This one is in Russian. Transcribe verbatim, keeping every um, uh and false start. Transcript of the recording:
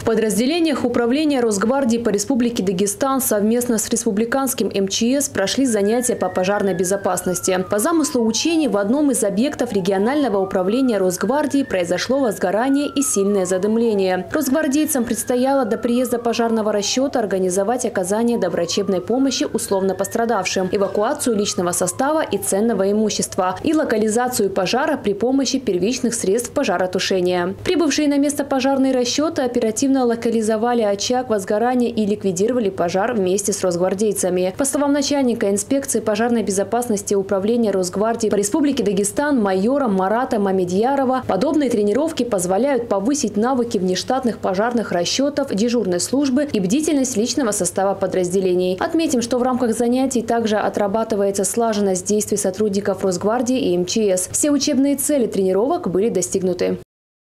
В подразделениях Управления Росгвардии по Республике Дагестан совместно с Республиканским эм че эс прошли занятия по пожарной безопасности. По замыслу учений в одном из объектов регионального управления Росгвардии произошло возгорание и сильное задымление. Росгвардейцам предстояло до приезда пожарного расчета организовать оказание доврачебной помощи условно пострадавшим, эвакуацию личного состава и ценного имущества и локализацию пожара при помощи первичных средств пожаротушения. Прибывшие на место пожарные расчеты оперативно локализовали очаг возгорания и ликвидировали пожар вместе с росгвардейцами. По словам начальника инспекции пожарной безопасности Управления Росгвардии по Республике Дагестан майора Марата Мамедьярова, подобные тренировки позволяют повысить навыки внештатных пожарных расчетов, дежурной службы и бдительность личного состава подразделений. Отметим, что в рамках занятий также отрабатывается слаженность действий сотрудников Росгвардии и эм че эс. Все учебные цели тренировок были достигнуты.